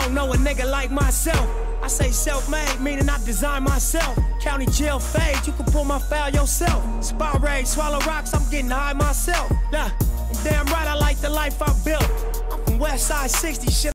don't know a nigga like myself. I say self-made, meaning I design myself. County jail fade, you can pull my foul yourself. Spot rage, swallow rocks, I'm getting high myself. Nah, damn right I like the life I built. I'm from West Side 60, shit.